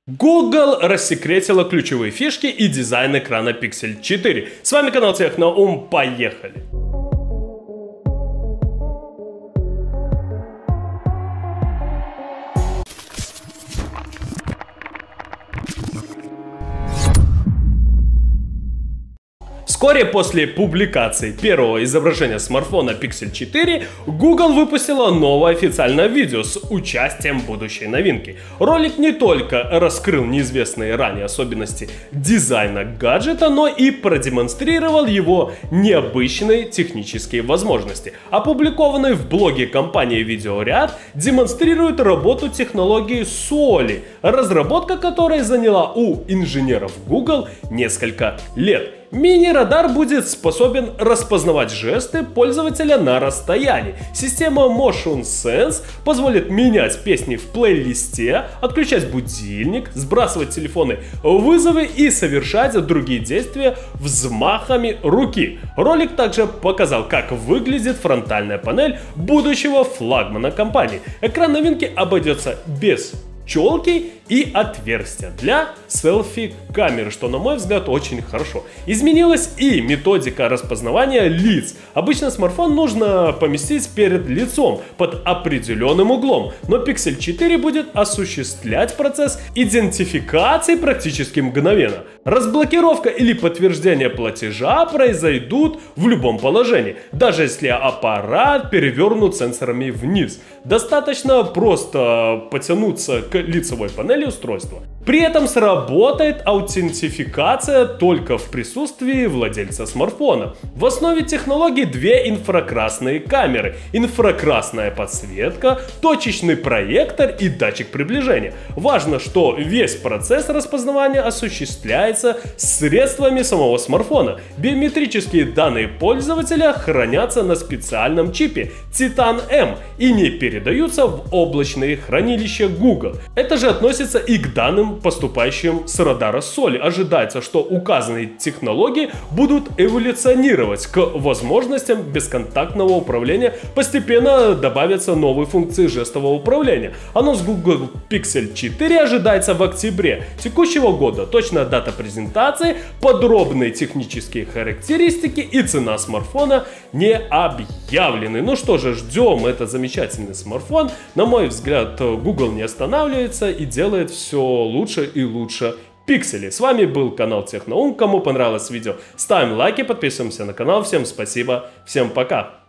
Google рассекретила ключевые фишки и дизайн экрана Pixel 4. С вами канал Техноум, поехали! Вскоре после публикации первого изображения смартфона Pixel 4, Google выпустила новое официальное видео с участием будущей новинки. Ролик не только раскрыл неизвестные ранее особенности дизайна гаджета, но и продемонстрировал его необычные технические возможности. Опубликованный в блоге компании видеоряд демонстрирует работу технологии Soli, разработка которой заняла у инженеров Google несколько лет. Мини-радар будет способен распознавать жесты пользователя на расстоянии. Система Motion Sense позволит менять песни в плейлисте, отключать будильник, сбрасывать телефоны вызовы и совершать другие действия взмахами руки. Ролик также показал, как выглядит фронтальная панель будущего флагмана компании. Экран новинки обойдется без челки и отверстия для селфи-камеры, что, на мой взгляд, очень хорошо. Изменилась и методика распознавания лиц. Обычно смартфон нужно поместить перед лицом под определенным углом, но Pixel 4 будет осуществлять процесс идентификации практически мгновенно. Разблокировка или подтверждение платежа произойдут в любом положении, даже если аппарат перевернут сенсорами вниз. Достаточно просто потянуться к лицевой панели устройства. При этом сработает аутентификация только в присутствии владельца смартфона. В основе технологии две инфракрасные камеры, инфракрасная подсветка, точечный проектор и датчик приближения. Важно, что весь процесс распознавания осуществляется средствами самого смартфона. Биометрические данные пользователя хранятся на специальном чипе Titan M и не передаются в облачные хранилища Google. Это же относится и к данным, поступающим с радара Soli. Ожидается, что указанные технологии будут эволюционировать к возможностям бесконтактного управления. Постепенно добавятся новые функции жестового управления. Анонс Google Pixel 4 ожидается в октябре текущего года. Точная дата презентации, подробные технические характеристики и цена смартфона не объявлены. Ну что же, ждем этот замечательный смартфон. На мой взгляд, Google не останавливается и делает все лучше и лучше пиксели. С вами был канал Техноум. Кому понравилось видео, ставим лайки, подписываемся на канал. Всем спасибо, всем пока.